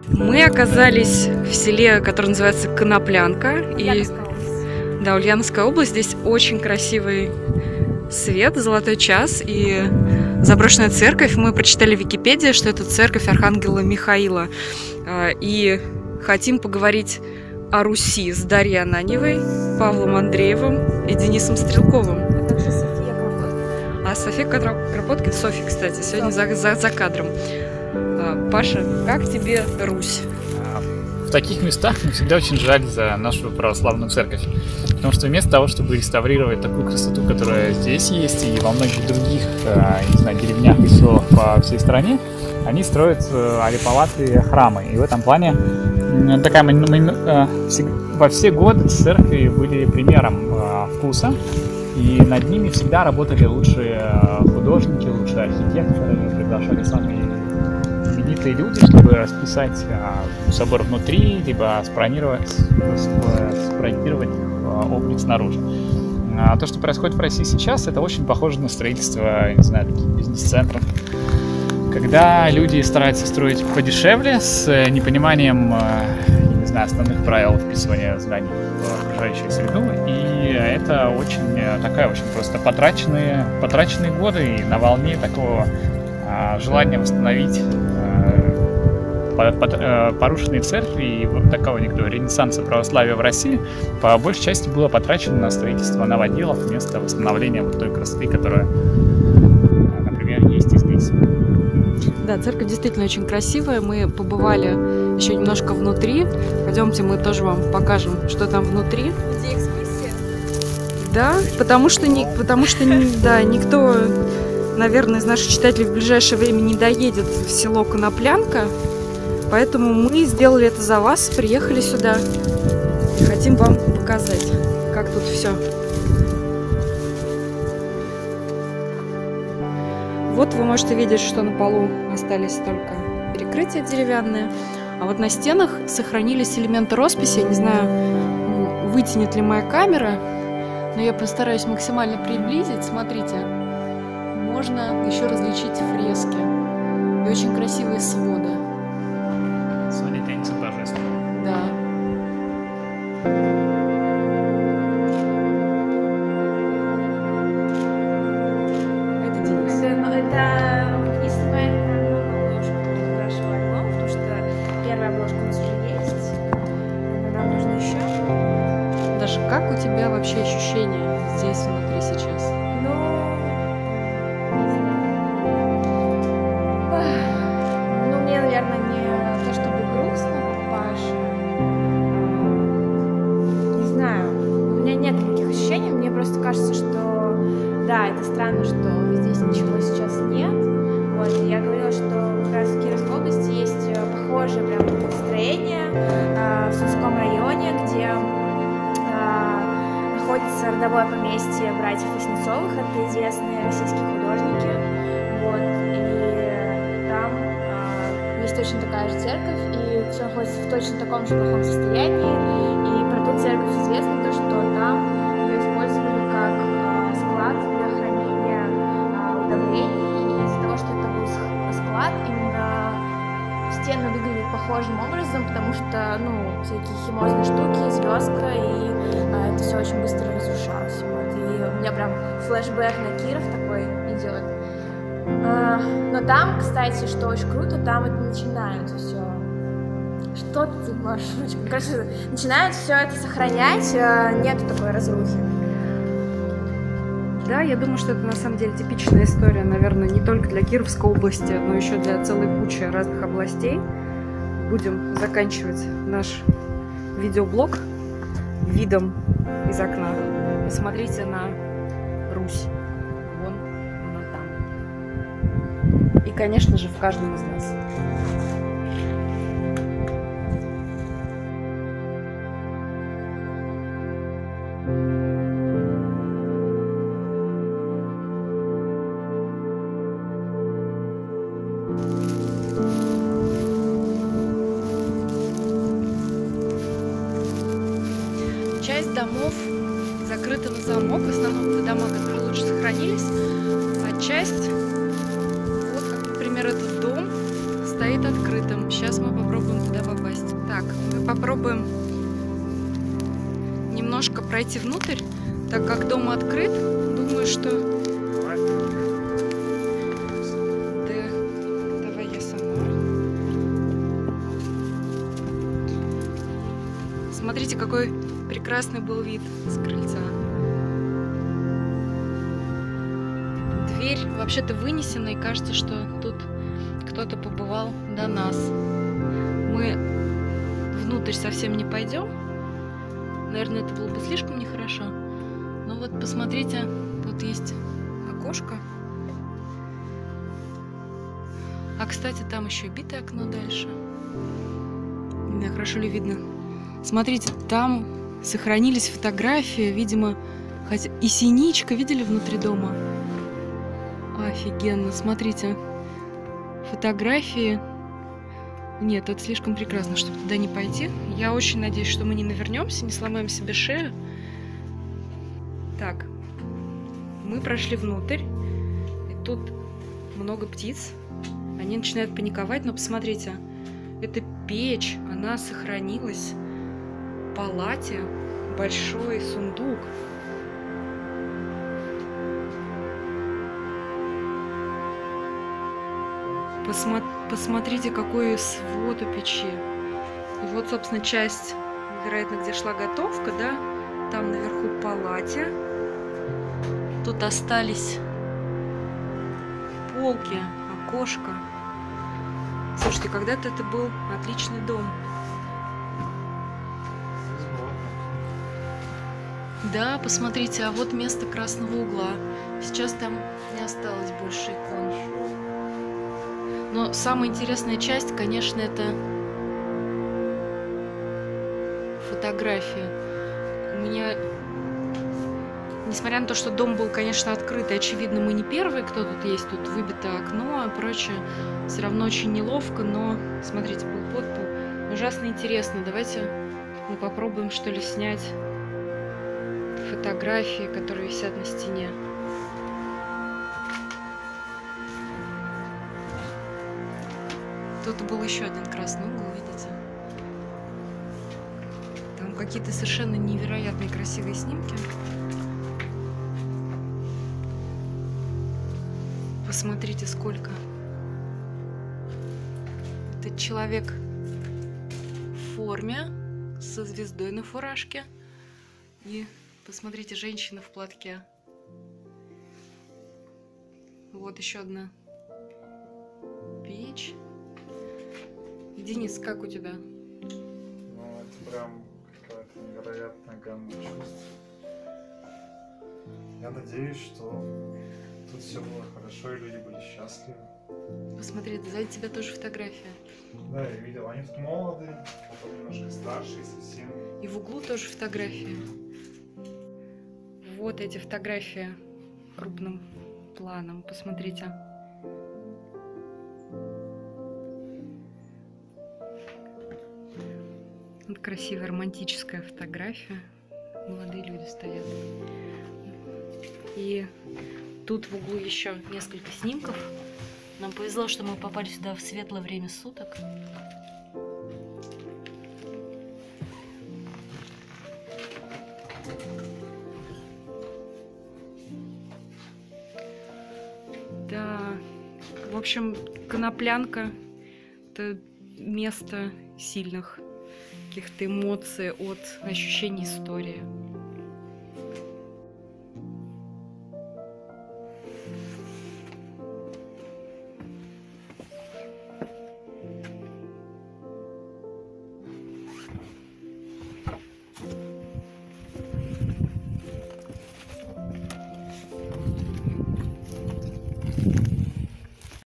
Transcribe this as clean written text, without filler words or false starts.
Мы оказались в селе, которое называется Коноплянка. Да, Ульяновская область. Здесь очень красивый свет, золотой час и заброшенная церковь. Мы прочитали в Википедии, что это церковь Архангела Михаила. И хотим поговорить о Руси с Дарьей Ананьевой, Павлом Андреевым и Денисом Стрелковым. А также София Кропоткина. А София Кропоткина, Софья, кстати, сегодня за кадром. Паша, как тебе Русь? В таких местах мне всегда очень жаль за нашу православную церковь. Потому что вместо того, чтобы реставрировать такую красоту, которая здесь есть, и во многих других, не знаю, деревнях и селах по всей стране, они строят олиповатые храмы. И в этом плане во все годы церкви были примером вкуса. И над ними всегда работали лучшие художники, лучшие архитекторы, приглашали самые именитые люди, чтобы расписать собор внутри, либо спроектировать облик снаружи. А то, что происходит в России сейчас, это очень похоже на строительство, не знаю, таких бизнес-центров. Когда люди стараются строить подешевле, с непониманием, не знаю, основных правил вписывания зданий в окружающую среду, и это очень просто потраченные годы, и на волне такого желания восстановить порушенные церкви и такого некоторого ренессанса православия в России по большей части было потрачено на строительство новоделов вместо восстановления вот той красоты, которая, например, есть и здесь. Да, церковь действительно очень красивая. Мы побывали еще немножко внутри. Пойдемте, мы тоже вам покажем, что там внутри. Где экскурсия? Да, потому что никто, наверное, из наших читателей в ближайшее время не доедет в село Коноплянка. Поэтому мы сделали это за вас, приехали сюда и хотим вам показать, как тут все. Вот вы можете видеть, что на полу остались только перекрытия деревянные, а вот на стенах сохранились элементы росписи. Я не знаю, вытянет ли моя камера, но я постараюсь максимально приблизить. Смотрите, можно еще различить фрески и очень красивые своды. Своды Тенниса божественного. Да. Это Денис. Это не снимает новую обложку нашего альбома, потому что первая обложка у нас уже есть, но нам нужно еще. Даже как у тебя вообще ощущения здесь внутри сейчас? Мне, наверное, не то чтобы грустно, как Паша. Не знаю, у меня нет таких ощущений, мне просто кажется, что да, это странно, что здесь ничего сейчас нет. Вот, я говорила, что как раз в Кировской области есть похожее прям строение в Сумском районе, где находится родовое поместье братьев Васнецовых, это известные российские художники. Вот, и там есть точно такая же церковь, и все находится в точно таком же плохом состоянии. И про ту церковь известно то, что там ее использовали как склад для хранения удобрений, и из-за того, что это был склад, именно стены выглядят похожим образом, потому что, всякие химозные штуки, звездка, и это все очень быстро разрушалось. Вот. И у меня прям флешбэк на Киров такой идет. Но там, кстати, что очень круто, там это начинают все. Что ты можешь? Кажется, начинают все это сохранять, нету такой разрухи. Да, я думаю, что это на самом деле типичная история, наверное, не только для Кировской области, но еще для целой кучи разных областей. Будем заканчивать наш видеоблог видом из окна. Посмотрите на Русь. Вон она там. И, конечно же, в каждом из нас. Часть домов закрыта на замок, в основном это дома, которые лучше сохранились, а часть, вот как, например, этот дом, стоит открыт. закрытым. Сейчас мы попробуем туда попасть. Так, мы попробуем немножко пройти внутрь, так как дом открыт. Думаю, что... Да, давай я сама. Смотрите, какой прекрасный был вид с крыльца. Дверь вообще-то вынесена, и кажется, что тут кто-то побывал до нас. Мы внутрь совсем не пойдем. Наверное, это было бы слишком нехорошо. Но вот посмотрите, тут есть окошко. А, кстати, там еще битое окно дальше. Не знаю, хорошо ли видно. Смотрите, там сохранились фотографии, видимо, хотя и синичка, видели, внутри дома? Офигенно, смотрите. Фотографии. Нет, это слишком прекрасно, чтобы туда не пойти. Я очень надеюсь, что мы не навернемся, не сломаем себе шею. Так, мы прошли внутрь, и тут много птиц. Они начинают паниковать, но посмотрите, это печь, она сохранилась. В палате большой сундук. Посмотрите, какой свод у печи. И вот, собственно, часть, вероятно, где шла готовка, да? Там наверху в палате. Тут остались полки, окошко. Слушайте, когда-то это был отличный дом. Да, посмотрите, а вот место красного угла. Сейчас там не осталось больше икон. Но самая интересная часть, конечно, это фотографии. У меня, несмотря на то, что дом был, конечно, открыт, и, очевидно, мы не первые, кто тут есть, тут выбито окно и прочее, все равно очень неловко, но, смотрите, был подпол. Ужасно интересно. Давайте мы попробуем, что ли, снять фотографии, которые висят на стене. Тут был еще один красный угол, видите? Там какие-то совершенно невероятные красивые снимки. Посмотрите, сколько. Это человек в форме, со звездой на фуражке. И посмотрите, женщина в платке. Вот еще одна печь. Денис, как у тебя? Ну, это прям какая-то невероятная гамма чувств. Я надеюсь, что тут все было хорошо и люди были счастливы. Посмотри, сзади тебя тоже фотография. Да, я видел, они тут молодые, потом немножко старшие совсем. И в углу тоже фотографии. Вот эти фотографии крупным планом, посмотрите. Вот красивая романтическая фотография. Молодые люди стоят. И тут в углу еще несколько снимков. Нам повезло, что мы попали сюда в светлое время суток. Да, в общем, Коноплянка – это место сильных каких-то эмоций от ощущений истории.